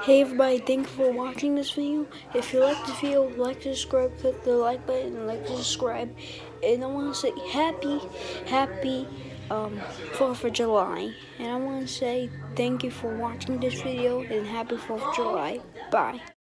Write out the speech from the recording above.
Hey everybody, thank you for watching this video. If you like this video, like to subscribe, click the like button and like to subscribe. And I want to say happy 4th of July. And I want to say thank you for watching this video and happy 4th of July. Bye.